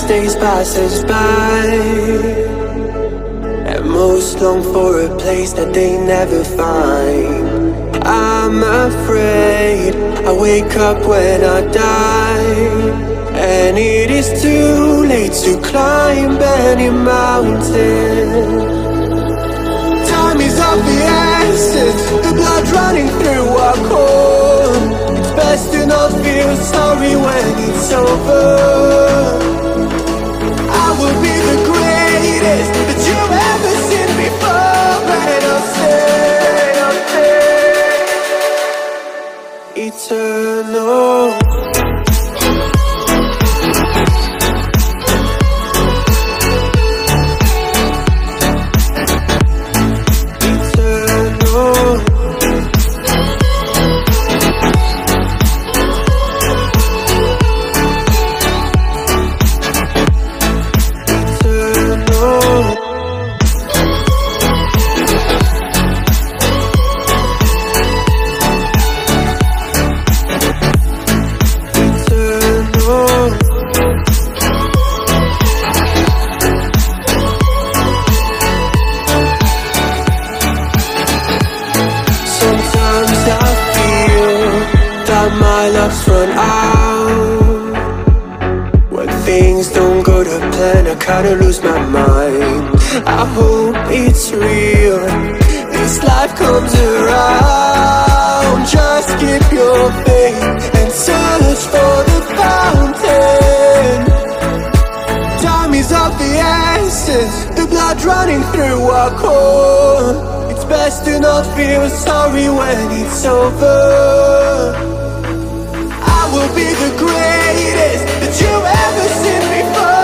days pass us by, and most long for a place that they never find. I'm afraid I wake up when I die, and it is too late to climb any mountain. Time is of the essence, the blood running through our core. It's best to not feel sorry when it's over. I will be the greatest that you've ever seen before, and I'll stay eternal. My luck's run out. When things don't go to plan, I kinda lose my mind. I hope it's real, this life comes around. Just keep your faith and search for the fountain. Time is of the essence, the blood running through our core. It's best to not feel sorry when it's over. I will be the greatest that you've ever seen before.